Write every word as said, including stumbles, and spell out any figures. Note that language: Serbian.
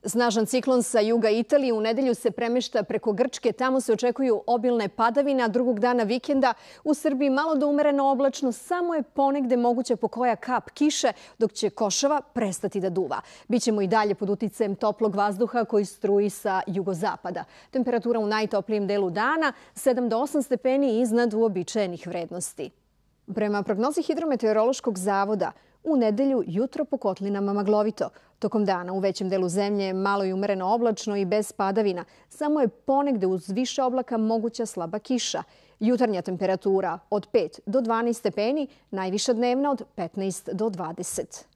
Snažan ciklon sa juga Italije u nedelju se premešta preko Grčke. Tamo se očekuju obilne padavine, a drugog dana vikenda u Srbiji malo do umereno oblačno. Samo je ponegde moguća pokoja kap kiše, dok će košava prestati da duva. Bićemo i dalje pod uticajem toplog vazduha koji struji sa jugozapada. Temperatura u najtoplijem delu dana sedam do osam stepeni iznad uobičajenih vrednosti. Prema prognozi Hidrometeorološkog zavoda, u nedelju jutro po kotlinama maglovito. Tokom dana u većem delu zemlje malo i umereno oblačno i bez padavina. Samo je ponegde uz više oblaka moguća slaba kiša. Jutarnja temperatura od pet do dvanaest stepeni, najviša dnevna od petnaest do dvadeset.